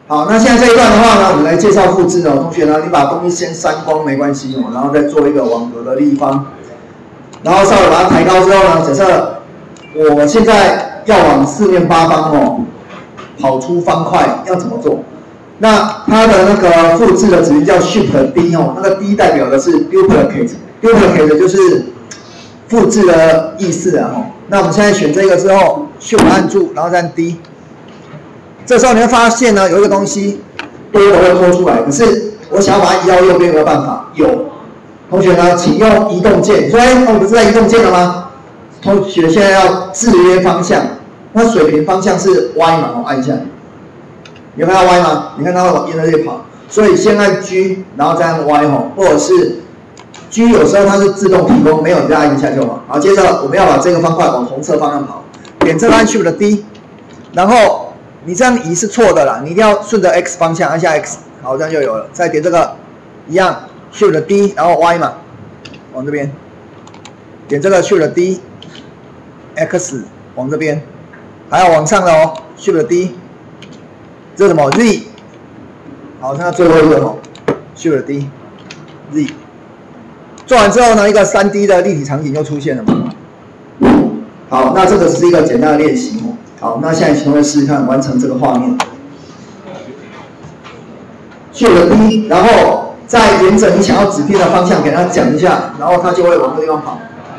好，那现在这一段的话呢，我们来介绍复制哦。同学呢，你把东西先删光没关系哦，然后再做一个网格的立方，然后稍微把它抬高之后呢，假设我现在要往四面八方哦跑出方块，要怎么做？那它的那个复制的指令叫 Shift D 哦，那个 D 代表的是 duplicate 就是复制的意思啊哦。那我们现在选这个之后 ，Shift 按住，然后再按 D。这时候你会发现呢，有一个东西多的会拖出来，可是我想要把它移到右边，有没有办法？有。同学呢，请用移动键。你说，哎，我不是在移动键了吗？同学现在要制约方向，那水平方向是 Y 嘛？我按一下，有看到 Y 吗？你看它会往沿着这里跑，所以先按 G， 然后再按 Y 吼，或者是 G 有时候它是自动提供，没有你再按一下就好。好，接着我们要把这个方块往红色方向跑，点这个按 Shift D， 然后。你这样移是错的啦，你一定要顺着 X 方向按下 X， 好，这样就有了。再点这个一样 ，Shift D， 然后 Y 嘛，往这边，点这个 Shift D，X 往这边，还要往上的哦 ，Shift D， 这是什么 Z？ 好，现在最后一个哦 ，Shift D，Z。做完之后呢，一个3D 的立体场景就出现了嘛。好，那这个只是一个简单的练习哦。好，那现在请同学试试看完成这个画面。Shift D， 然后再沿着你想要指偏的方向给它讲一下，然后它就会往这个地方跑。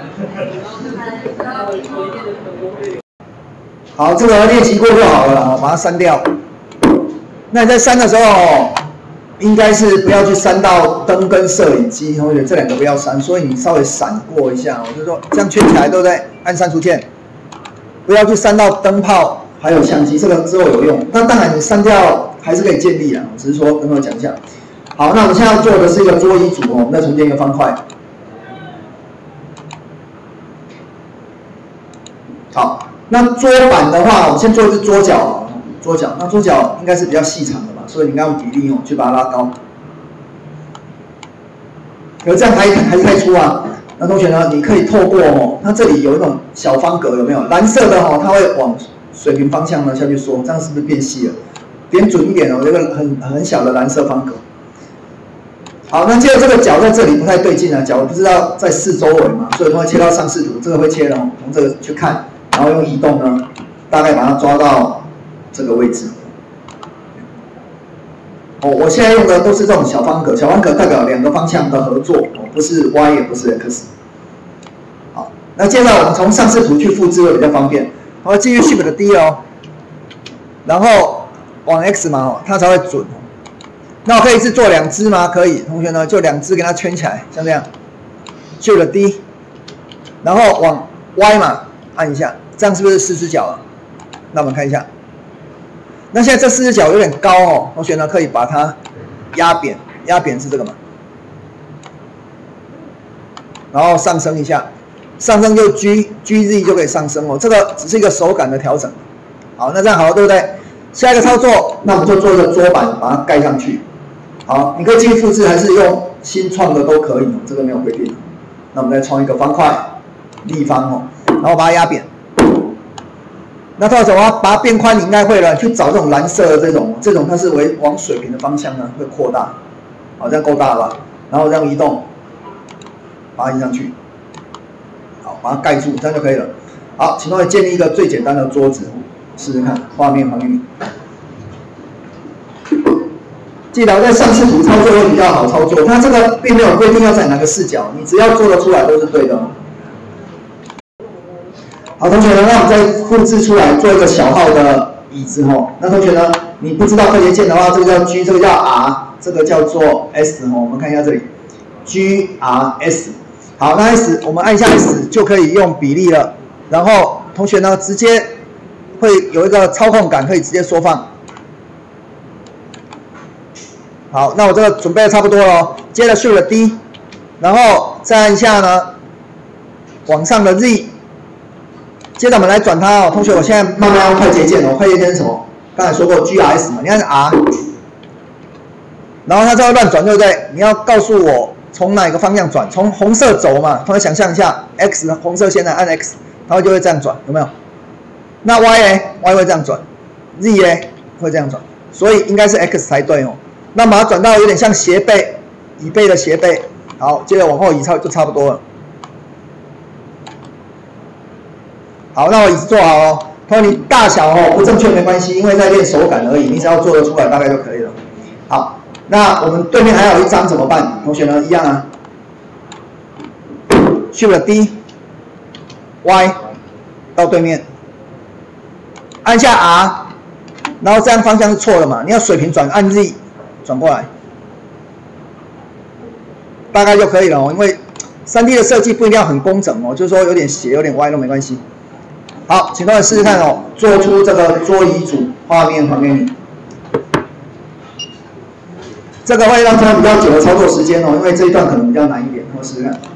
好，这个练习过就好了，我把它删掉。那你在删的时候，应该是不要去删到灯跟摄影机，同学这两个不要删，所以你稍微闪过一下，我就说这样圈起来，对不对？按删除键。不要去删到灯泡还有相机，这个之后有用。那当然你删掉还是可以建立啊，只是说跟我讲一下。好，那我们现在要做的是一个桌椅组哦，我们再重建一个方块。好，那桌板的话，我们先做一只桌角，那桌角应该是比较细长的嘛，所以你应该用比例哦去把它拉高。可这样还是太粗啊。那同学呢，你可以透过哦，那这里有一种小方格，有没有？蓝色的哦，它会往水平方向呢下去缩，这样是不是变细了？点准一点哦，有一个很小的蓝色方格。好，那接着这个角在这里不太对劲啊，角不知道在四周围嘛，所以它会切到上视图，这个会切的哦，从这个去看，然后用移动呢，大概把它抓到这个位置。哦，我现在用的都是这种小方格，小方格代表两个方向的合作，哦，不是 Y 也不是 X。好，那接着我们从上视图去复制会比较方便。好，继续 Shift D 哦，然后往 X 嘛，哦，它才会准。那我可以是做2只吗？可以，同学呢就2只给它圈起来，像这样 ，Shift D， 然后往 Y 嘛按一下，这样是不是4只脚了？那我们看一下。那现在这4只脚有点高哦，同学呢可以把它压扁，压扁是这个嘛，然后上升一下，上升就 GZ 就可以上升哦，这个只是一个手感的调整。好，那这样好了，对不对？下一个操作，那我们就做一个桌板，把它盖上去。好，你可以继续复制，还是用新创的都可以哦，这个没有规定。那我们再创一个方块立方哦，然后把它压扁。那到时候把它变宽，你应该会了。去找这种蓝色的这种它是往水平的方向呢会扩大，好，这样够大了吧？然后这样移动，把它移上去，好，把它盖住，这样就可以了。好，请同学建立一个最简单的桌子，试试看，画面还原。记得在上视图操作会比较好操作，它这个并没有规定要在哪个视角，你只要做得出来都是对的哦。好，同学呢，那我们再复制出来做一个小号的椅子哦。那同学呢，你不知道快捷键的话，这个叫 G， 这个叫 R， 这个叫做 S 哦。我们看一下这里 ，GRS。好，那 S 我们按一下 S 就可以用比例了。然后同学呢，直接会有一个操控杆，可以直接缩放。好，那我这个准备的差不多了哦。接着 Shift D， 然后再按一下呢，往上的 Z。接着我们来转它哦，同学，我现在慢慢用快捷键哦。快捷键是什么？刚才说过 GRS 嘛，你按 R， 然后它就会乱转，对不对？你要告诉我从哪个方向转，从红色轴嘛，同学想象一下 ，X 红色线呢按 X， 它就会这样转，有没有？那 Y 呢 ？Y 会这样转 ，Z 呢会这样转， 所以应该是 x 才对哦。那把它转到有点像斜背，椅背的斜背。好，接着往后移就差不多了。好，那我椅子做好哦。同学，你大小哦不正确没关系，因为在练手感而已，你只要做得出来大概就可以了。好，那我们对面还有一张怎么办？同学呢，一样啊。Shift D，Y 到对面，按下 R， 然后这样方向是错的嘛？你要水平转，按 Z 转过来，大概就可以了哦。因为3D 的设计不一定要很工整哦，就是说有点斜、有点歪都没关系。好，请同学试试看哦，做出这个桌椅组画面还给你。这个会让它比较久的操作时间哦，因为这一段可能比较难一点，我试试看。